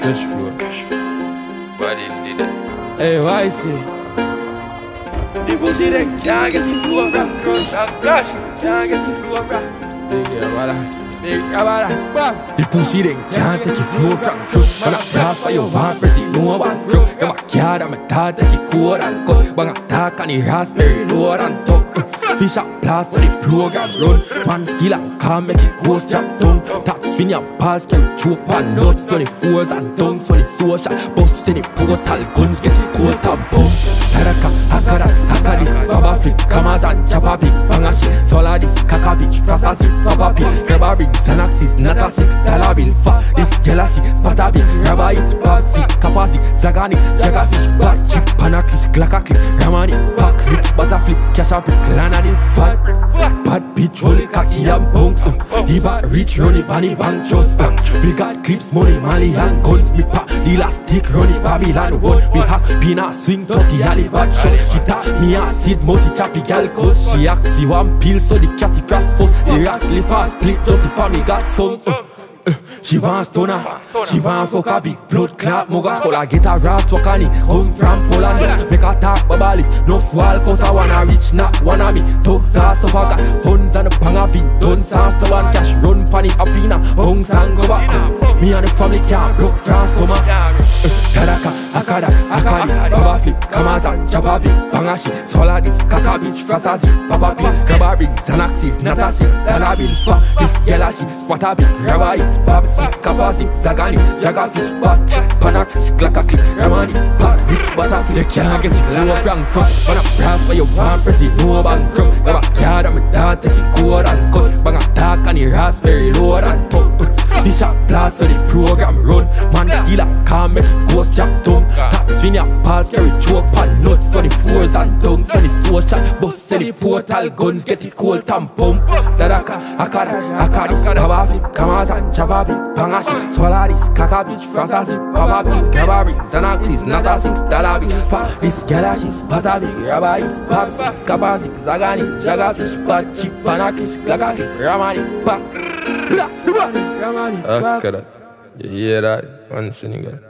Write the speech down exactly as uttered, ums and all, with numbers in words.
KRUSH FLO. Body did it. Hey, why I say? People say they can't get the flow from KRUSH. KRUSH Can't get the flow from. Big Yabala, Big Yabala, bam. The pussy they can't take it flow from KRUSH. Man a rap for your van, press it no one KRUSH. Your backyard and my dad take it cold and cut. Bang attack and the raspberry lower and tuck. Fish up blast so the program run. Man skill and calm make it ghost drop tongue. Taps fin and pass carry choke pan nuts. twenty-fours and dunks on the social. Bust in the portal guns get it cold and pump. Taraka, hakara, haka this baba flip. Kamas and chopper big banga shit. Sola this kaka bitch fast as it papa pill. Grabber ring Xanaxis not a six dollar bill. Fa this galaxy spata big. Grabber it's babsi, kapasi, zagani, jaga fish, bat chip, panakis, glaka clip. Ramani, pack, rich butter flip, cash up, lana fat, bad bitch, holy khaki and bunks. uh. He bad rich, runny, bunny, bank trust. uh. We got clips, money, Mali and guns. Me pack the elastic, runny, Babylon one. We hack, pina, swing, turkey, alley, bad shot. She tap me acid, multi chappy, gal cause. She axi one pill, so the catty fast force. The racks live fast, split, just the family got some. uh. Uh, she want stunner, she want fuck a big blood clot. Moga scholar get a ras wakani. Come from Poland, just make a talk babali. No fall cut a wanna reach, not wanna me. Thugs ass of a got funds and a bang a pin. Done sans to one cash, run panny up in a bungs and go back. uh, Me and the family can't broke France summer. uh, Taraka, akada, akadis, baba flip, kamas and chopper big banga shit. Sola this kaka bitch, frasazi, papa pin. Grabber ring, Xanaxis, not a six dollar bill. Fa this galaxy, spata big, grabber it's babsi, kapasi, zagani, jaga fish, bat, panakis, glaka clip, ramani, pat, rich butter flip. They can't get the flow from KRUSH. Man a rap for your van, press it no bankrupt. Grab a card and my dad take it cold and cut. Bang attack and the raspberry lower and tuck. Fish up blast so the program run. Man skill a calm make it ghost drop tongue. Taps fin your pass carry choke pan nuts. twenty-fours and dunks on the social. Bust in the portal guns get it cold and pump. Taraka, akada, akadis, baba flip, kamas and chopper big banga shit. Swallow this kaka bitch frasazi, papa big. Grabber ring, Xanaxis, not a six dollar bill. Fa this galaxy spata big, grabber it's babsi, kapasi, zagani, jaga fish, bat chip, panakis, glaka clip, ramani, pa. Ah, kada. You hear that? One Senegal.